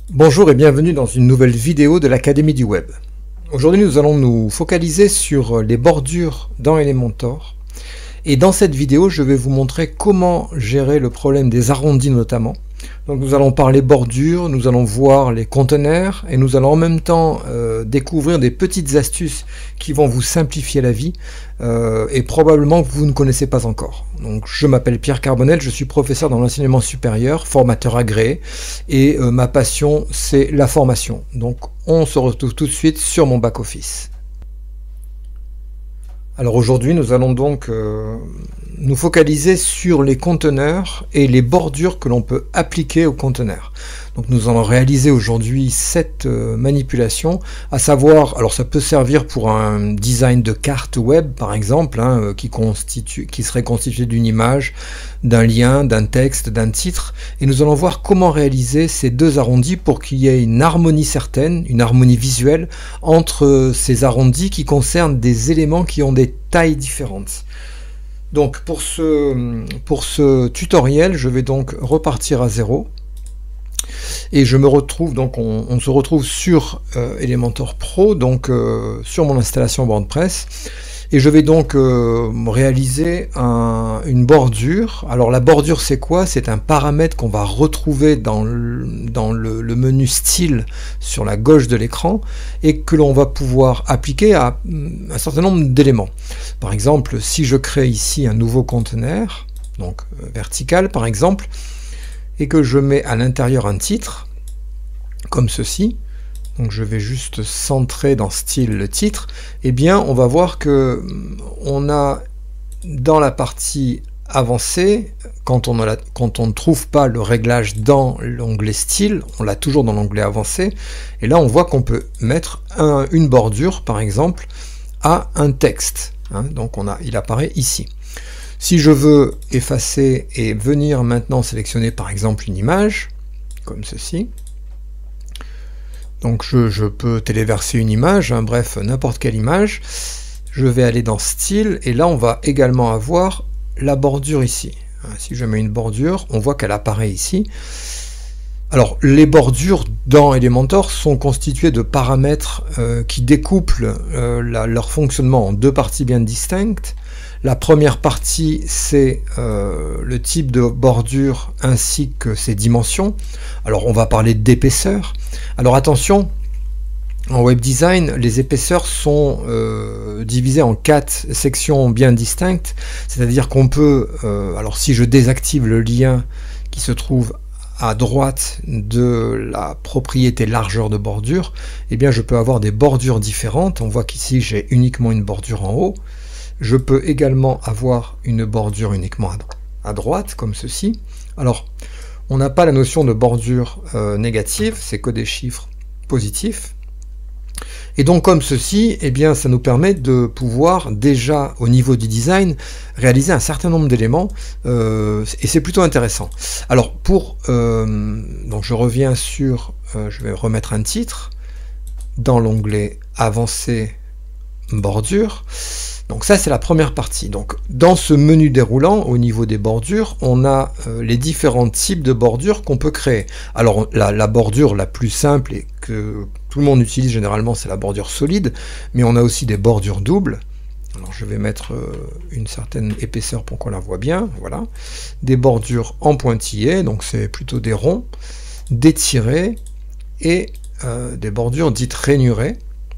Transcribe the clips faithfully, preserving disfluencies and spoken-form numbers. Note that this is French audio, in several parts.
Bonjour et bienvenue dans une nouvelle vidéo de l'Académie du Web. Aujourd'hui nous allons nous focaliser sur les bordures dans Elementor. Et dans cette vidéo je vais vous montrer comment gérer le problème des arrondis notamment. Donc nous allons parler bordures, nous allons voir les conteneurs et nous allons en même temps euh, découvrir des petites astuces qui vont vous simplifier la vie euh, et probablement que vous ne connaissez pas encore. Donc je m'appelle Pierre Carbonel, je suis professeur dans l'enseignement supérieur, formateur agréé et euh, ma passion c'est la formation. Donc on se retrouve tout de suite sur mon back-office. Alors aujourd'hui nous allons donc euh, nous focaliser sur les conteneurs et les bordures que l'on peut appliquer aux conteneurs. Donc nous allons réaliser aujourd'hui cette euh, manipulation, à savoir, alors ça peut servir pour un design de carte web par exemple, hein, euh, qui, constitue, qui serait constitué d'une image, d'un lien, d'un texte, d'un titre, et nous allons voir comment réaliser ces deux arrondis pour qu'il y ait une harmonie certaine, une harmonie visuelle entre ces arrondis qui concernent des éléments qui ont des tailles différentes. Donc pour ce, pour ce tutoriel, je vais donc repartir à zéro. Et je me retrouve donc on, on se retrouve sur euh, Elementor Pro, donc euh, sur mon installation WordPress, et je vais donc euh, réaliser un, une bordure. Alors la bordure c'est quoi? C'est un paramètre qu'on va retrouver dans, le, dans le, le menu style sur la gauche de l'écran et que l'on va pouvoir appliquer à un certain nombre d'éléments. Par exemple, si je crée ici un nouveau conteneur, donc euh, vertical par exemple, et que je mets à l'intérieur un titre, comme ceci, donc je vais juste centrer dans style le titre, et eh bien on va voir que on a dans la partie avancée, quand on, a la, quand on ne trouve pas le réglage dans l'onglet style, on l'a toujours dans l'onglet avancé, et là on voit qu'on peut mettre un, une bordure par exemple à un texte, hein, donc on a, il apparaît ici. Si je veux effacer et venir maintenant sélectionner par exemple une image, comme ceci, donc je, je peux téléverser une image, hein, bref, n'importe quelle image, je vais aller dans style, et là on va également avoir la bordure ici. Si je mets une bordure, on voit qu'elle apparaît ici. Alors les bordures dans Elementor sont constituées de paramètres euh, qui découplent euh, la, leur fonctionnement en deux parties bien distinctes. La première partie, c'est euh, le type de bordure ainsi que ses dimensions. Alors on va parler d'épaisseur. Alors attention, en web design, les épaisseurs sont euh, divisées en quatre sections bien distinctes. C'est-à-dire qu'on peut, euh, alors si je désactive le lien qui se trouve à droite de la propriété largeur de bordure, eh bien je peux avoir des bordures différentes. On voit qu'ici j'ai uniquement une bordure en haut. Je peux également avoir une bordure uniquement à droite, comme ceci. Alors, on n'a pas la notion de bordure euh, négative, c'est que des chiffres positifs. Et donc, comme ceci, eh bien, ça nous permet de pouvoir déjà, au niveau du design, réaliser un certain nombre d'éléments, euh, et c'est plutôt intéressant. Alors, pour, euh, donc je reviens sur, euh, je vais remettre un titre, dans l'onglet Avancé, bordure. Donc ça c'est la première partie. Donc dans ce menu déroulant au niveau des bordures, on a euh, les différents types de bordures qu'on peut créer. Alors la, la bordure la plus simple et que tout le monde utilise généralement, c'est la bordure solide, mais on a aussi des bordures doubles. Alors je vais mettre euh, une certaine épaisseur pour qu'on la voit bien, voilà. Des bordures en pointillés, donc c'est plutôt des ronds, des tirés et euh, des bordures dites rainurées.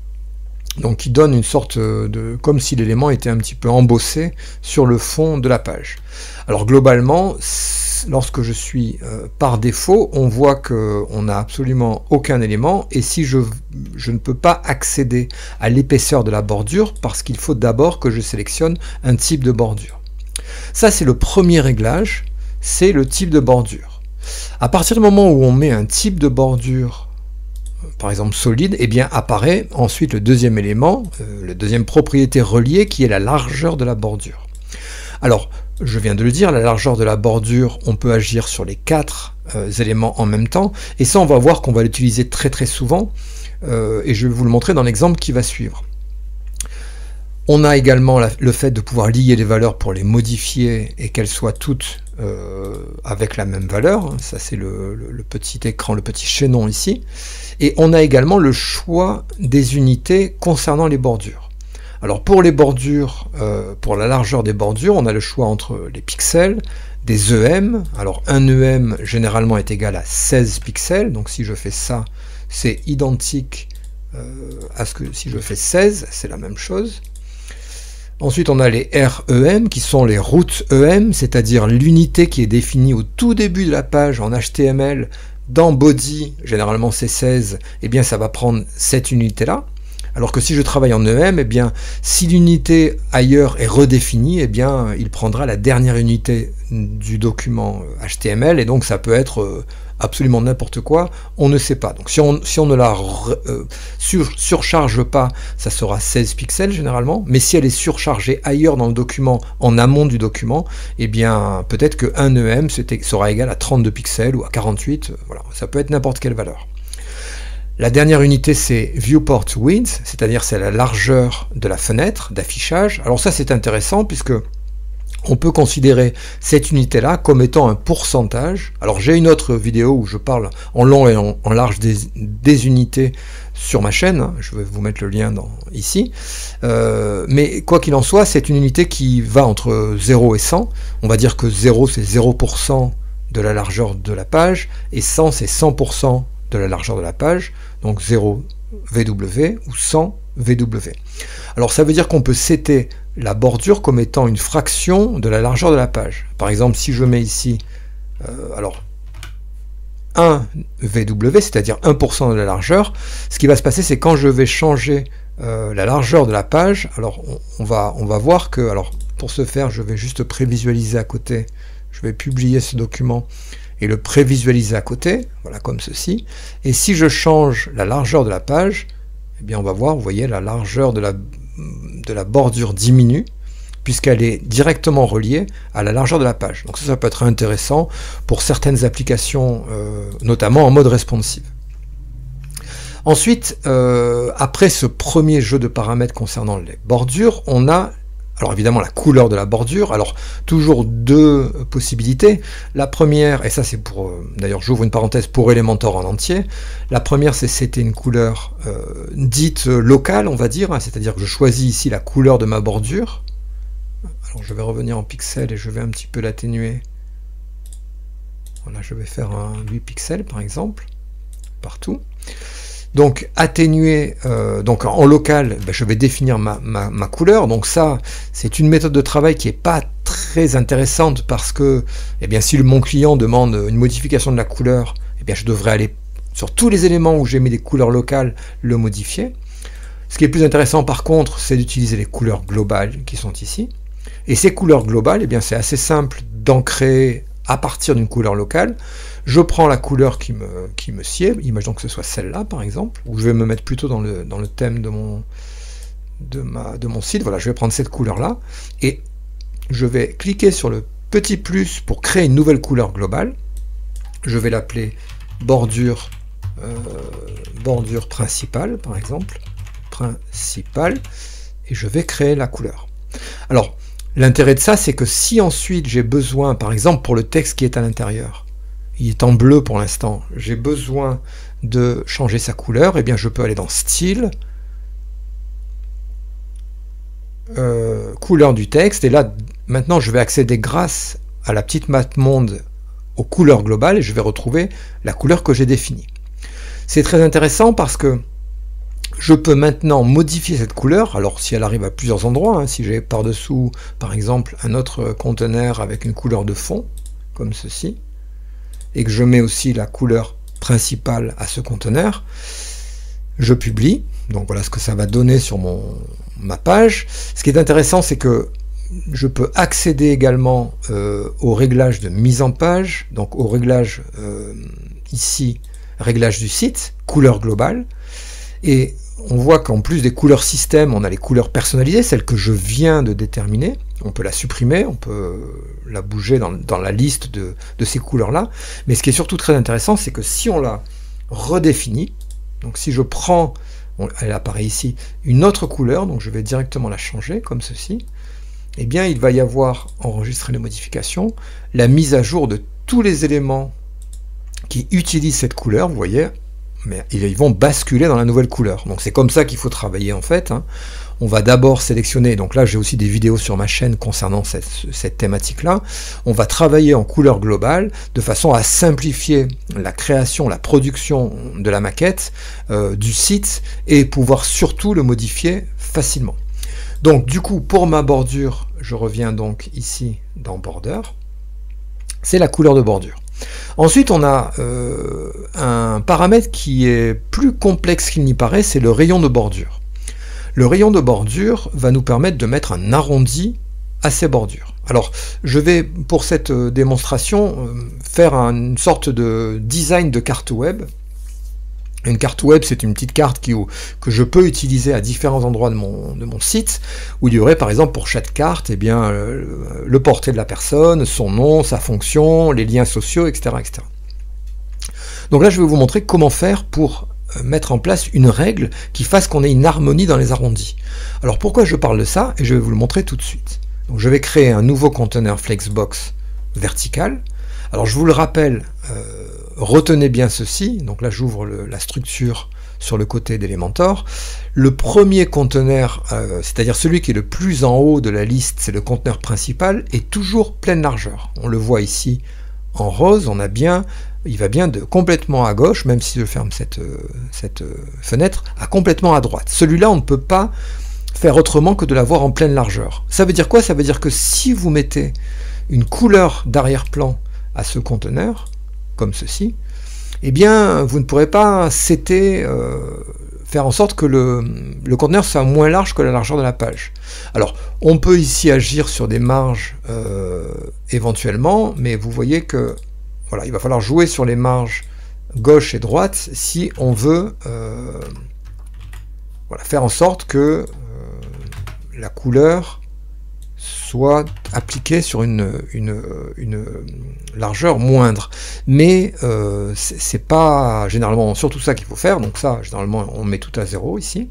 Donc qui donne une sorte de, comme si l'élément était un petit peu embossé sur le fond de la page. Alors globalement, lorsque je suis euh, par défaut, on voit que on n'a absolument aucun élément, et si je, je ne peux pas accéder à l'épaisseur de la bordure, parce qu'il faut d'abord que je sélectionne un type de bordure. Ça c'est le premier réglage, c'est le type de bordure. À partir du moment où on met un type de bordure, par exemple solide, eh bien apparaît ensuite le deuxième élément, euh, la deuxième propriété reliée qui est la largeur de la bordure. Alors, je viens de le dire, la largeur de la bordure, on peut agir sur les quatre euh, éléments en même temps, et ça on va voir qu'on va l'utiliser très très souvent, euh, et je vais vous le montrer dans l'exemple qui va suivre. On a également la, le fait de pouvoir lier les valeurs pour les modifier et qu'elles soient toutes euh, avec la même valeur, ça c'est le, le, le petit écran, le petit chaînon ici, et on a également le choix des unités concernant les bordures. Alors pour les bordures, euh, pour la largeur des bordures, on a le choix entre les pixels, des E M, alors un E M généralement est égal à seize pixels, donc si je fais ça, c'est identique euh, à ce que si je fais seize, c'est la même chose. Ensuite, on a les R E M, qui sont les routes E M, c'est-à-dire l'unité qui est définie au tout début de la page en H T M L, dans body, généralement c'est seize, et eh bien ça va prendre cette unité-là. Alors que si je travaille en E M, eh bien, si l'unité ailleurs est redéfinie, eh bien, il prendra la dernière unité du document H T M L, et donc ça peut être absolument n'importe quoi, on ne sait pas. Donc si on, si on ne la euh, sur, surcharge pas, ça sera seize pixels généralement, mais si elle est surchargée ailleurs dans le document, en amont du document, eh bien, peut-être que un E M sera égal à trente-deux pixels ou à quarante-huit, voilà, ça peut être n'importe quelle valeur. La dernière unité, c'est viewport width, c'est-à-dire c'est la largeur de la fenêtre d'affichage. Alors ça, c'est intéressant puisque on peut considérer cette unité-là comme étant un pourcentage. Alors j'ai une autre vidéo où je parle en long et en, en large des, des unités sur ma chaîne. Je vais vous mettre le lien dans, ici. Euh, mais quoi qu'il en soit, c'est une unité qui va entre zéro et cent. On va dire que zéro, c'est zéro pour cent de la largeur de la page et cent, c'est cent pour cent de la largeur de la page, donc zéro V W ou cent V W. Alors ça veut dire qu'on peut setter la bordure comme étant une fraction de la largeur de la page. Par exemple, si je mets ici euh, alors un V W, c'est-à-dire un pour cent de la largeur, ce qui va se passer, c'est quand je vais changer euh, la largeur de la page, alors on, on, va, on va voir que, alors pour ce faire, je vais juste prévisualiser à côté, je vais publier ce document et le prévisualiser à côté, voilà, comme ceci. Et si je change la largeur de la page, eh bien on va voir, vous voyez, la largeur de la, de la bordure diminue, puisqu'elle est directement reliée à la largeur de la page. Donc ça, ça peut être intéressant pour certaines applications, euh, notamment en mode responsive. Ensuite, euh, après ce premier jeu de paramètres concernant les bordures, on a alors évidemment la couleur de la bordure. Alors toujours deux possibilités. La première, et ça c'est pour, euh, d'ailleurs j'ouvre une parenthèse pour Elementor en entier, la première c'est c'était une couleur euh, dite locale, on va dire, hein, c'est-à-dire que je choisis ici la couleur de ma bordure. Alors je vais revenir en pixels et je vais un petit peu l'atténuer. Voilà, je vais faire un huit pixels par exemple, partout. Donc atténuer, euh, donc en local, ben, je vais définir ma, ma, ma couleur. Donc ça, c'est une méthode de travail qui n'est pas très intéressante parce que, eh bien, si mon client demande une modification de la couleur, eh bien, je devrais aller sur tous les éléments où j'ai mis des couleurs locales, le modifier. Ce qui est plus intéressant par contre, c'est d'utiliser les couleurs globales qui sont ici. Et ces couleurs globales, eh bien, c'est assez simple d'en créer à partir d'une couleur locale. Je prends la couleur qui me, qui me sied, imaginons que ce soit celle-là par exemple, ou je vais me mettre plutôt dans le, dans le thème de mon, de, ma, de mon site. Voilà, je vais prendre cette couleur-là, et je vais cliquer sur le petit plus pour créer une nouvelle couleur globale. Je vais l'appeler bordure, euh, bordure principale par exemple, principale, et je vais créer la couleur. Alors, l'intérêt de ça, c'est que si ensuite j'ai besoin, par exemple pour le texte qui est à l'intérieur, il est en bleu pour l'instant, j'ai besoin de changer sa couleur, et eh bien je peux aller dans Style, euh, couleur du texte, et là maintenant je vais accéder grâce à la petite map monde aux couleurs globales, et je vais retrouver la couleur que j'ai définie. C'est très intéressant parce que je peux maintenant modifier cette couleur, alors si elle arrive à plusieurs endroits, hein, si j'ai par-dessous par exemple un autre conteneur avec une couleur de fond, comme ceci, et que je mets aussi la couleur principale à ce conteneur, je publie, donc voilà ce que ça va donner sur mon, ma page. Ce qui est intéressant, c'est que je peux accéder également euh, au réglage de mise en page, donc au réglage euh, ici, réglage du site, couleur globale, et on voit qu'en plus des couleurs système, on a les couleurs personnalisées, celles que je viens de déterminer. On peut la supprimer, on peut la bouger dans, dans la liste de, de ces couleurs-là. Mais ce qui est surtout très intéressant, c'est que si on la redéfinit, donc si je prends, on, elle apparaît ici, une autre couleur, donc je vais directement la changer, comme ceci, eh bien il va y avoir, enregistré les modifications, la mise à jour de tous les éléments qui utilisent cette couleur, vous voyez, mais ils vont basculer dans la nouvelle couleur. Donc c'est comme ça qu'il faut travailler en fait. Hein. On va d'abord sélectionner, donc là j'ai aussi des vidéos sur ma chaîne concernant cette, cette thématique-là. On va travailler en couleur globale de façon à simplifier la création, la production de la maquette, euh, du site, et pouvoir surtout le modifier facilement. Donc du coup, pour ma bordure, je reviens donc ici dans Border. C'est la couleur de bordure. Ensuite, on a euh, un paramètre qui est plus complexe qu'il n'y paraît, c'est le rayon de bordure. Le rayon de bordure va nous permettre de mettre un arrondi à ces bordures. Alors, je vais, pour cette démonstration, faire une sorte de design de carte web. Une carte web, c'est une petite carte qui, que je peux utiliser à différents endroits de mon, de mon site, où il y aurait par exemple pour chaque carte, eh bien, le, le portrait de la personne, son nom, sa fonction, les liens sociaux, et cetera, et cetera. Donc là, je vais vous montrer comment faire pour mettre en place une règle qui fasse qu'on ait une harmonie dans les arrondis. Alors pourquoi je parle de ça? Et je vais vous le montrer tout de suite. Donc je vais créer un nouveau conteneur Flexbox vertical. Alors je vous le rappelle, euh, retenez bien ceci, donc là j'ouvre la structure sur le côté d'Elementor. Le premier conteneur, euh, c'est-à-dire celui qui est le plus en haut de la liste, c'est le conteneur principal, est toujours pleine largeur. On le voit ici en rose, on a bien, il va bien de complètement à gauche, même si je ferme cette, cette fenêtre, à complètement à droite. Celui-là, on ne peut pas faire autrement que de l'avoir en pleine largeur. Ça veut dire quoi? Ça veut dire que si vous mettez une couleur d'arrière-plan à ce conteneur, comme ceci, eh bien, vous ne pourrez pas setter, euh, faire en sorte que le, le conteneur soit moins large que la largeur de la page. Alors, on peut ici agir sur des marges euh, éventuellement, mais vous voyez que voilà, il va falloir jouer sur les marges gauche et droite si on veut euh, voilà, faire en sorte que euh, la couleur soit appliquée sur une, une, une largeur moindre. Mais euh, c'est pas généralement surtout ça qu'il faut faire, donc ça, généralement, on met tout à zéro ici.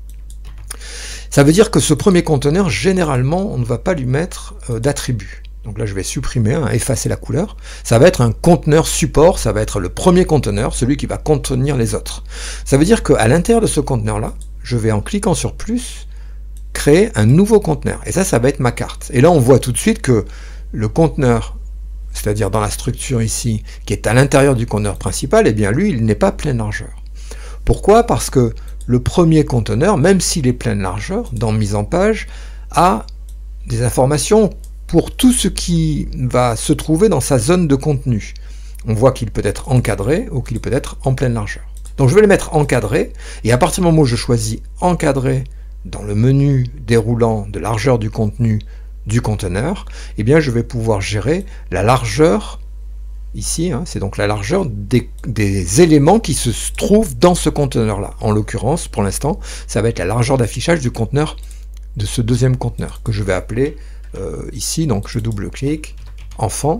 Ça veut dire que ce premier conteneur, généralement, on ne va pas lui mettre euh, d'attribut. Donc là, je vais supprimer, hein, effacer la couleur. Ça va être un conteneur support, ça va être le premier conteneur, celui qui va contenir les autres. Ça veut dire qu'à l'intérieur de ce conteneur-là, je vais, en cliquant sur plus, créer un nouveau conteneur. Et ça, ça va être ma carte. Et là, on voit tout de suite que le conteneur, c'est-à-dire dans la structure ici, qui est à l'intérieur du conteneur principal, eh bien lui, il n'est pas pleine largeur. Pourquoi? Parce que le premier conteneur, même s'il est pleine largeur, dans mise en page, a des informations pour tout ce qui va se trouver dans sa zone de contenu. On voit qu'il peut être encadré ou qu'il peut être en pleine largeur. Donc je vais le mettre encadré, et à partir du moment où je choisis encadré dans le menu déroulant de largeur du contenu du conteneur, eh bien je vais pouvoir gérer la largeur, ici, hein, c'est donc la largeur des, des éléments qui se trouvent dans ce conteneur-là. En l'occurrence, pour l'instant, ça va être la largeur d'affichage du conteneur, de ce deuxième conteneur, que je vais appeler euh, ici, donc je double-clique, enfant.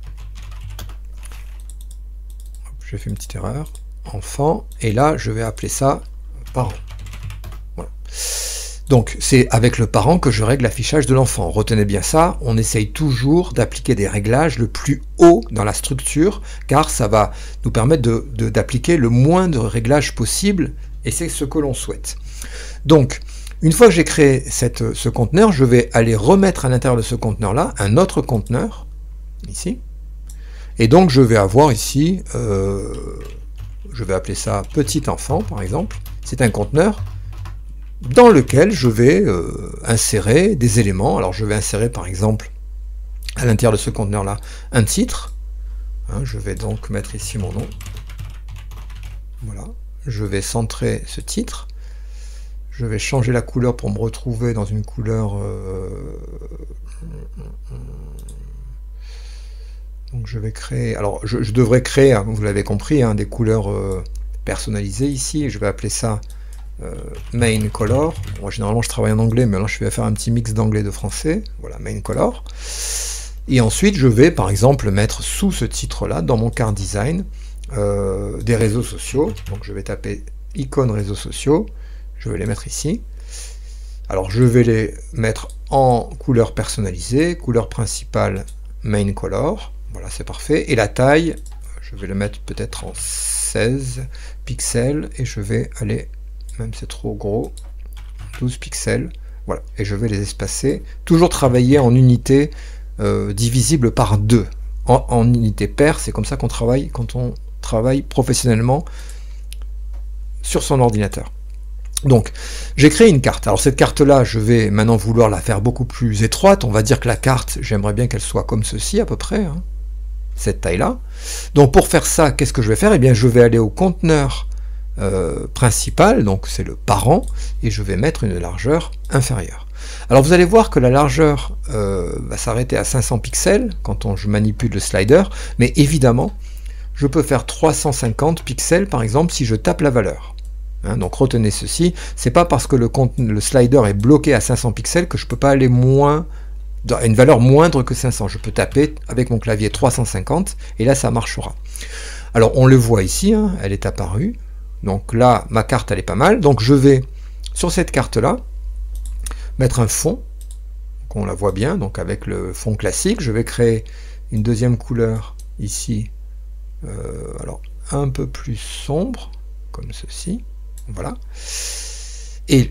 J'ai fait une petite erreur, enfant, et là je vais appeler ça parent. Voilà. Donc c'est avec le parent que je règle l'affichage de l'enfant. Retenez bien ça, on essaye toujours d'appliquer des réglages le plus haut dans la structure, car ça va nous permettre de, de, d'appliquer le moins de réglages possible, et c'est ce que l'on souhaite. Donc, une fois que j'ai créé cette, ce conteneur, je vais aller remettre à l'intérieur de ce conteneur-là un autre conteneur, ici, et donc je vais avoir ici, euh, je vais appeler ça petit enfant par exemple, c'est un conteneur dans lequel je vais euh, insérer des éléments. Alors je vais insérer par exemple à l'intérieur de ce conteneur là un titre, hein, je vais donc mettre ici mon nom, voilà, je vais centrer ce titre, je vais changer la couleur pour me retrouver dans une couleur euh, donc je vais créer, alors je, je devrais créer, hein, vous l'avez compris, hein, des couleurs euh, personnalisées ici, et je vais appeler ça euh, main color. Moi généralement je travaille en anglais, mais là je vais faire un petit mix d'anglais et de français, voilà, main color. Et ensuite je vais par exemple mettre sous ce titre là, dans mon card design, euh, des réseaux sociaux, donc je vais taper icône réseaux sociaux, je vais les mettre ici. Alors je vais les mettre en couleur personnalisée, couleur principale main color, voilà c'est parfait, et la taille, je vais le mettre peut-être en seize pixels, et je vais aller, même c'est trop gros, douze pixels, voilà, et je vais les espacer, toujours travailler en unités euh, divisibles par deux, en, en unités paires, c'est comme ça qu'on travaille quand on travaille professionnellement sur son ordinateur. Donc, j'ai créé une carte. Alors cette carte-là, je vais maintenant vouloir la faire beaucoup plus étroite. On va dire que la carte, j'aimerais bien qu'elle soit comme ceci à peu près, hein, cette taille-là. Donc pour faire ça, qu'est-ce que je vais faire? Eh bien, je vais aller au conteneur euh, principal, donc c'est le parent, et je vais mettre une largeur inférieure. Alors vous allez voir que la largeur euh, va s'arrêter à cinq cents pixels quand on, je manipule le slider, mais évidemment, je peux faire trois cent cinquante pixels par exemple si je tape la valeur. Hein, donc retenez ceci, c'est pas parce que le, le slider est bloqué à cinq cents pixels que je peux pas aller moins, à une valeur moindre que cinq cents. Je peux taper avec mon clavier trois cent cinquante et là ça marchera. Alors on le voit ici, hein, elle est apparue. Donc là ma carte elle est pas mal. Donc je vais sur cette carte là mettre un fond, qu'on la voit bien, donc avec le fond classique. Je vais créer une deuxième couleur ici, euh, alors un peu plus sombre, comme ceci. Voilà. Et,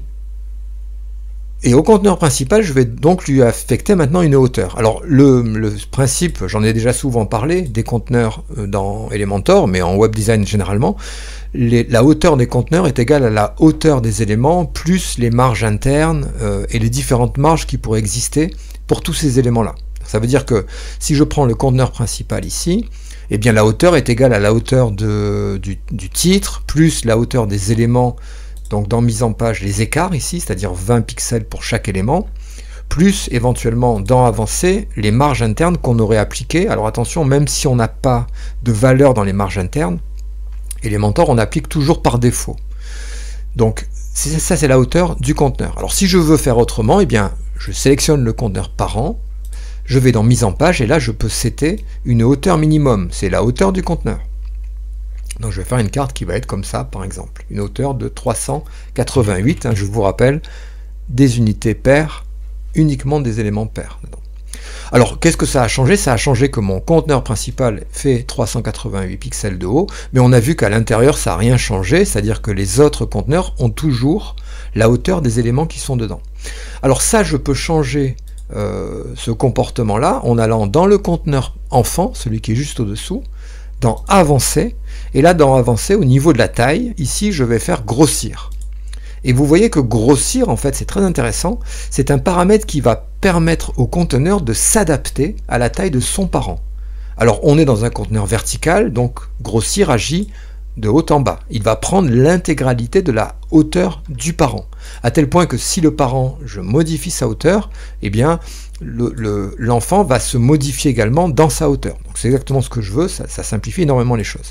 et au conteneur principal, je vais donc lui affecter maintenant une hauteur. Alors le, le principe, j'en ai déjà souvent parlé, des conteneurs dans Elementor, mais en web design généralement, les, la hauteur des conteneurs est égale à la hauteur des éléments, plus les marges internes euh, et les différentes marges qui pourraient exister pour tous ces éléments-là. Ça veut dire que si je prends le conteneur principal ici, eh bien la hauteur est égale à la hauteur de, du, du titre, plus la hauteur des éléments, donc dans mise en page, les écarts ici, c'est-à-dire vingt pixels pour chaque élément, plus éventuellement dans avancé, les marges internes qu'on aurait appliquées. Alors attention, même si on n'a pas de valeur dans les marges internes, Elementor, on applique toujours par défaut. Donc ça c'est la hauteur du conteneur. Alors si je veux faire autrement, eh bien je sélectionne le conteneur parent, je vais dans mise en page et là je peux setter une hauteur minimum, c'est la hauteur du conteneur. Donc je vais faire une carte qui va être comme ça par exemple, une hauteur de trois cent quatre-vingt-huit, hein, je vous rappelle, des unités paires, uniquement des éléments pairs. Alors qu'est-ce que ça a changé? Ça a changé que mon conteneur principal fait trois cent quatre-vingt-huit pixels de haut, mais on a vu qu'à l'intérieur ça n'a rien changé, c'est-à-dire que les autres conteneurs ont toujours la hauteur des éléments qui sont dedans. Alors ça je peux changer Euh, ce comportement-là en allant dans le conteneur enfant, celui qui est juste au-dessous, dans avancer, et là dans avancer, au niveau de la taille, ici je vais faire grossir. Et vous voyez que grossir, en fait, c'est très intéressant, c'est un paramètre qui va permettre au conteneur de s'adapter à la taille de son parent. Alors on est dans un conteneur vertical, donc grossir agit de haut en bas. Il va prendre l'intégralité de la hauteur du parent, à tel point que si le parent, je modifie sa hauteur, eh bien le, le, l'enfant va se modifier également dans sa hauteur. Donc c'est exactement ce que je veux, ça, ça simplifie énormément les choses.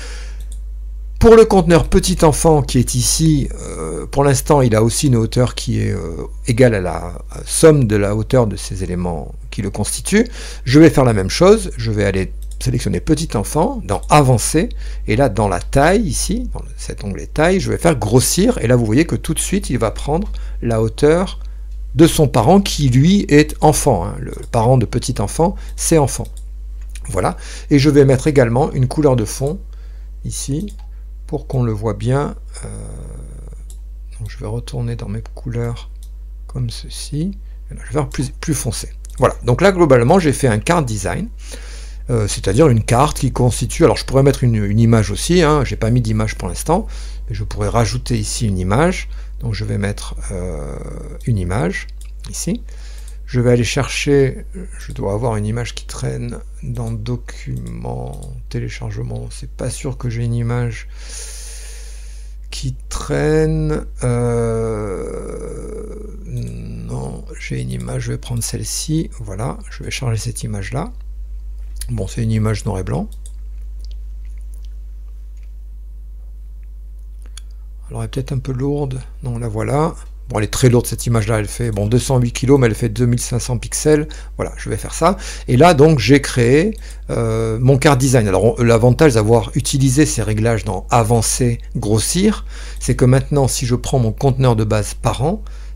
Pour le conteneur petit enfant qui est ici, euh, pour l'instant il a aussi une hauteur qui est euh, égale à la somme de la hauteur de ces éléments qui le constituent. Je vais faire la même chose, je vais aller sélectionner petit enfant, dans avancer, et là dans la taille, ici, dans cet onglet taille, je vais faire grossir, et là vous voyez que tout de suite il va prendre la hauteur de son parent qui lui est enfant, hein. Le parent de petit enfant, c'est enfant. Voilà, et je vais mettre également une couleur de fond, ici, pour qu'on le voit bien. Euh, donc je vais retourner dans mes couleurs comme ceci, et là, je vais faire plus, plus foncé. Voilà, donc là globalement j'ai fait un card design, Euh, c'est-à-dire une carte qui constitue, alors je pourrais mettre une, une image aussi, hein, j'ai pas mis d'image pour l'instant, mais je pourrais rajouter ici une image, donc je vais mettre euh, une image, ici, je vais aller chercher, je dois avoir une image qui traîne dans document, téléchargement, c'est pas sûr que j'ai une image qui traîne, euh, non, j'ai une image, je vais prendre celle-ci, voilà, je vais charger cette image-là. Bon, c'est une image noir et blanc. Alors, elle est peut-être un peu lourde. Non, la voilà. Bon, elle est très lourde, cette image-là. Elle fait bon, deux cent huit kilos, mais elle fait deux mille cinq cents pixels. Voilà, je vais faire ça. Et là, donc, j'ai créé euh, mon card design. Alors, l'avantage d'avoir utilisé ces réglages dans avancer, grossir, c'est que maintenant, si je prends mon conteneur de base parent,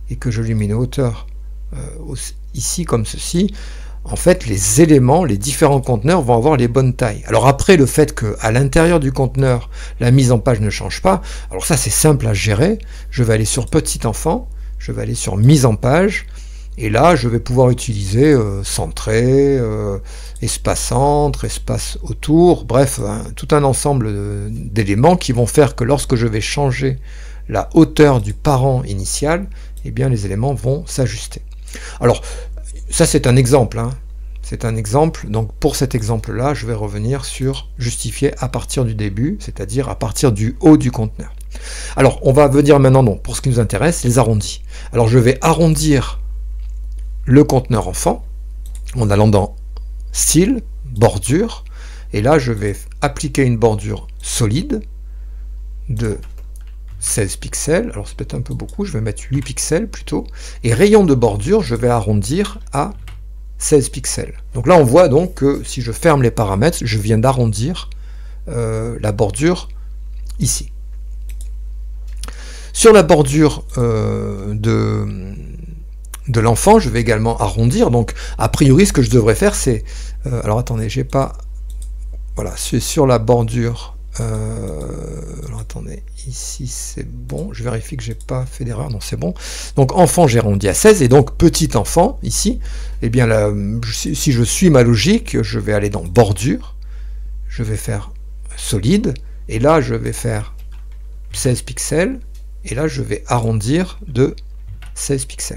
et que je lui mets une hauteur euh, ici comme ceci, en fait les éléments, les différents conteneurs vont avoir les bonnes tailles. Alors après, le fait qu'à l'intérieur du conteneur, la mise en page ne change pas, alors ça c'est simple à gérer. Je vais aller sur petit enfant, je vais aller sur mise en page, et là je vais pouvoir utiliser euh, centré, euh, espace centre, espace autour, bref, hein, tout un ensemble d'éléments qui vont faire que lorsque je vais changer la hauteur du parent initial, eh bien les éléments vont s'ajuster. Alors, ça c'est un exemple, hein. C'est un exemple, donc pour cet exemple-là, je vais revenir sur justifier à partir du début, c'est-à-dire à partir du haut du conteneur. Alors, on va venir maintenant, non, pour ce qui nous intéresse, les arrondis. Alors, je vais arrondir le conteneur enfant en allant dans Style, bordure, et là, je vais appliquer une bordure solide de seize pixels, alors c'est peut-être un peu beaucoup, je vais mettre huit pixels plutôt, et rayon de bordure, je vais arrondir à seize pixels. Donc là on voit donc que si je ferme les paramètres, je viens d'arrondir euh, la bordure ici. Sur la bordure euh, de, de l'enfant, je vais également arrondir, donc a priori ce que je devrais faire c'est, euh, alors attendez, j'ai pas, voilà, c'est sur la bordure. Euh, alors attendez, ici c'est bon, je vérifie que j'ai pas fait d'erreur, non c'est bon. Donc enfant j'ai arrondi à seize, et donc petit enfant ici, eh bien là, si je suis ma logique, je vais aller dans bordure, je vais faire solide, et là je vais faire seize pixels, et là je vais arrondir de seize pixels.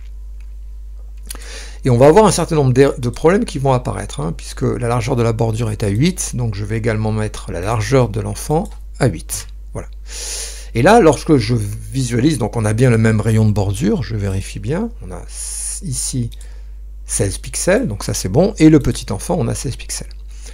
Et on va avoir un certain nombre de problèmes qui vont apparaître, hein, puisque la largeur de la bordure est à huit, donc je vais également mettre la largeur de l'enfant à huit. Voilà. Et là, lorsque je visualise, donc on a bien le même rayon de bordure, je vérifie bien, on a ici seize pixels, donc ça c'est bon, et le petit enfant, on a seize pixels.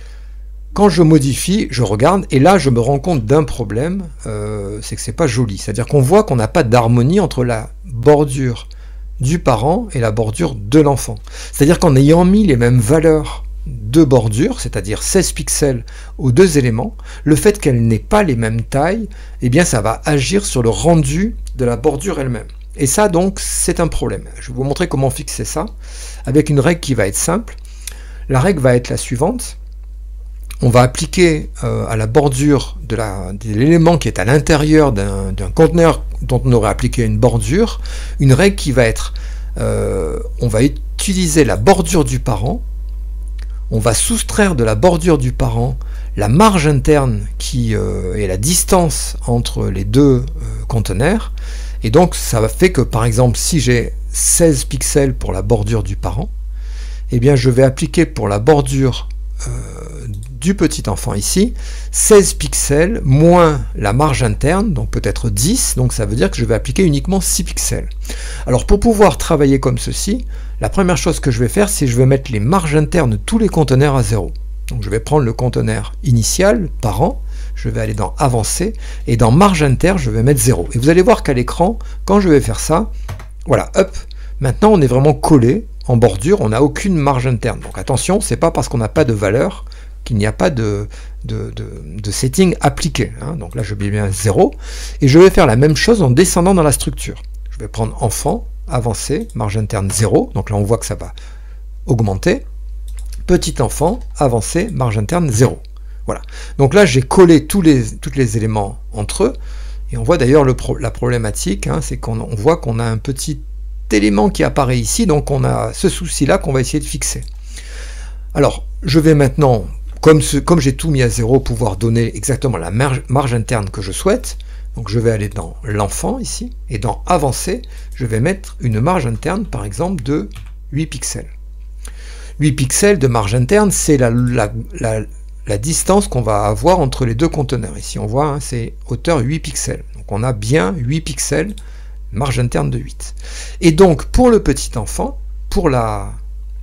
Quand je modifie, je regarde, et là je me rends compte d'un problème, euh, c'est que c'est pas joli, c'est-à-dire qu'on voit qu'on n'a pas d'harmonie entre la bordure du parent et la bordure de l'enfant. C'est-à-dire qu'en ayant mis les mêmes valeurs de bordure, c'est-à-dire seize pixels aux deux éléments, le fait qu'elles n'aient pas les mêmes tailles, eh bien ça va agir sur le rendu de la bordure elle-même. Et ça donc c'est un problème. Je vais vous montrer comment fixer ça avec une règle qui va être simple. La règle va être la suivante. On va appliquer euh, à la bordure de l'élément qui est à l'intérieur d'un d'un conteneur dont on aurait appliqué une bordure, une règle qui va être, euh, on va utiliser la bordure du parent, on va soustraire de la bordure du parent la marge interne qui euh, est la distance entre les deux euh, conteneurs, et donc ça fait que par exemple si j'ai seize pixels pour la bordure du parent, eh bien je vais appliquer pour la bordure euh, du petit enfant ici, seize pixels moins la marge interne, donc peut-être dix, donc ça veut dire que je vais appliquer uniquement six pixels. Alors pour pouvoir travailler comme ceci, la première chose que je vais faire, c'est que je vais mettre les marges internes de tous les conteneurs à zéro. Donc je vais prendre le conteneur initial, parent, je vais aller dans Avancer, et dans marge interne, je vais mettre zéro. Et vous allez voir qu'à l'écran, quand je vais faire ça, voilà, hop, maintenant on est vraiment collé en bordure, on n'a aucune marge interne. Donc attention, c'est pas parce qu'on n'a pas de valeur qu'il n'y a pas de, de, de, de setting appliqué. Hein. Donc là, je mets bien zéro. Et je vais faire la même chose en descendant dans la structure. Je vais prendre enfant, avancer, marge interne zéro. Donc là, on voit que ça va augmenter. Petit enfant, avancer, marge interne zéro. Voilà. Donc là, j'ai collé tous les, tous les éléments entre eux. Et on voit d'ailleurs pro, la problématique, hein, c'est qu'on on voit qu'on a un petit élément qui apparaît ici. Donc on a ce souci-là qu'on va essayer de fixer. Alors, je vais maintenant... Comme, ce, comme j'ai tout mis à zéro, pouvoir donner exactement la marge, marge interne que je souhaite. Donc je vais aller dans l'enfant ici, et dans Avancer, je vais mettre une marge interne, par exemple, de huit pixels. huit pixels de marge interne, c'est la, la, la, la distance qu'on va avoir entre les deux conteneurs. Ici on voit, hein, c'est hauteur huit pixels. Donc on a bien huit pixels, marge interne de huit. Et donc pour le petit enfant, pour la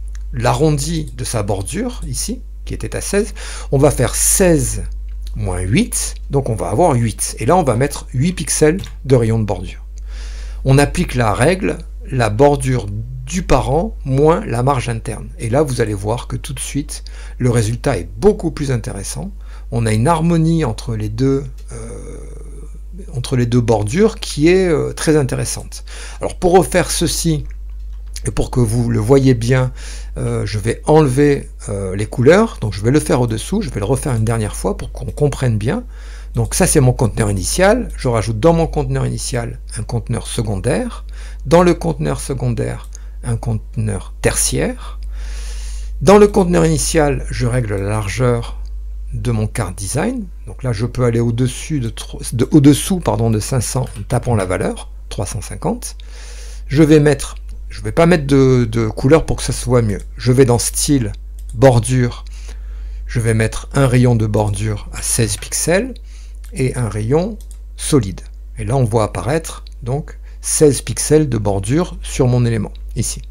l'arrondi de sa bordure, ici, qui était à seize, on va faire seize moins huit, donc on va avoir huit. Et là, on va mettre huit pixels de rayon de bordure. On applique la règle, la bordure du parent moins la marge interne. Et là, vous allez voir que tout de suite, le résultat est beaucoup plus intéressant. On a une harmonie entre les deux, euh, entre entre les deux bordures qui est euh, très intéressante. Alors pour refaire ceci, et pour que vous le voyez bien, euh, je vais enlever euh, les couleurs, donc je vais le faire au-dessous, je vais le refaire une dernière fois pour qu'on comprenne bien. Donc ça c'est mon conteneur initial, je rajoute dans mon conteneur initial un conteneur secondaire, dans le conteneur secondaire un conteneur tertiaire, dans le conteneur initial je règle la largeur de mon card design, donc là je peux aller au-dessus de, de, au-dessous, pardon, de cinq cents en tapant la valeur, trois cent cinquante, je vais mettre Je ne vais pas mettre de, de couleur pour que ça soit mieux. Je vais dans style, bordure, je vais mettre un rayon de bordure à seize pixels et un rayon solide. Et là on voit apparaître donc seize pixels de bordure sur mon élément, ici.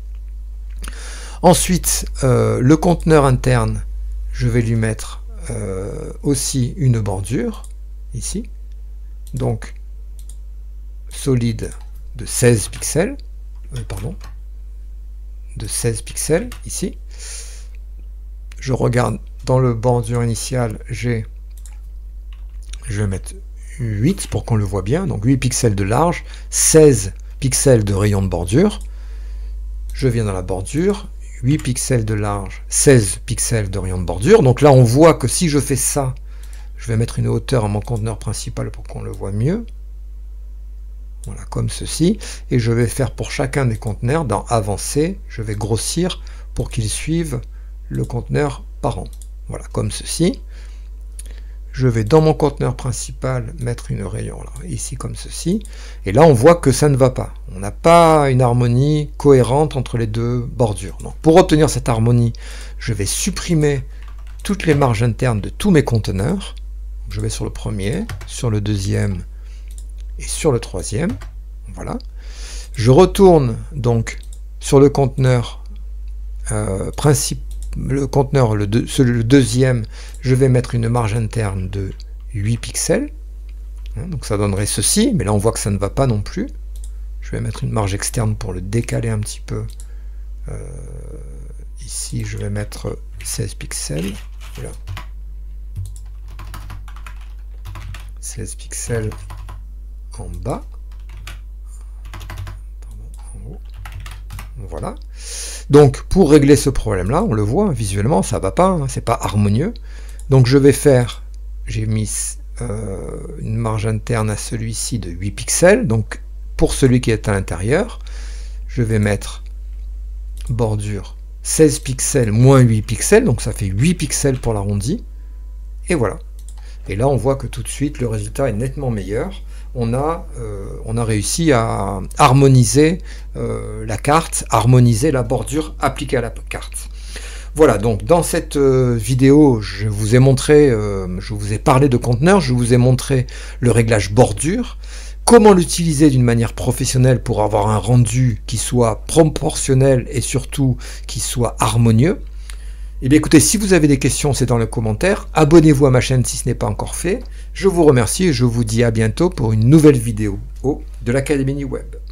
Ensuite, euh, le conteneur interne, je vais lui mettre euh, aussi une bordure, ici. Donc, solide de seize pixels. Euh, pardon, de seize pixels ici. Je regarde dans le bordure initial, j'ai, je vais mettre huit pour qu'on le voit bien, donc huit pixels de large, seize pixels de rayon de bordure. Je viens dans la bordure, huit pixels de large, seize pixels de rayon de bordure. Donc là on voit que si je fais ça, je vais mettre une hauteur à mon conteneur principal pour qu'on le voit mieux. Voilà, comme ceci, et je vais faire pour chacun des conteneurs, dans avancer, je vais grossir pour qu'ils suivent le conteneur par an. Voilà, comme ceci. Je vais dans mon conteneur principal mettre une rayon, là, ici comme ceci, et là on voit que ça ne va pas. On n'a pas une harmonie cohérente entre les deux bordures. Donc pour obtenir cette harmonie, je vais supprimer toutes les marges internes de tous mes conteneurs. Je vais sur le premier, sur le deuxième, et sur le troisième, voilà. Je retourne donc sur le conteneur euh, principal, le conteneur, le, deux, le deuxième, je vais mettre une marge interne de huit pixels, hein, donc ça donnerait ceci, mais là on voit que ça ne va pas non plus. Je vais mettre une marge externe pour le décaler un petit peu. Euh, ici je vais mettre seize pixels, voilà. seize pixels en bas, pardon, en haut. Voilà. Donc pour régler ce problème là, on le voit visuellement, ça va pas, hein, c'est pas harmonieux. Donc je vais faire, j'ai mis euh, une marge interne à celui-ci de huit pixels, donc pour celui qui est à l'intérieur, je vais mettre bordure seize pixels moins huit pixels, donc ça fait huit pixels pour l'arrondi, et voilà. Et là on voit que tout de suite le résultat est nettement meilleur. On a, euh, on a réussi à harmoniser euh, la carte, harmoniser la bordure appliquée à la carte. Voilà, donc dans cette euh, vidéo, je vous ai montré, euh, je vous ai parlé de conteneur, je vous ai montré le réglage bordure, comment l'utiliser d'une manière professionnelle pour avoir un rendu qui soit proportionnel et surtout qui soit harmonieux. Eh bien écoutez, si vous avez des questions, c'est dans le commentaire. Abonnez-vous à ma chaîne si ce n'est pas encore fait. Je vous remercie et je vous dis à bientôt pour une nouvelle vidéo de l'Académie Web.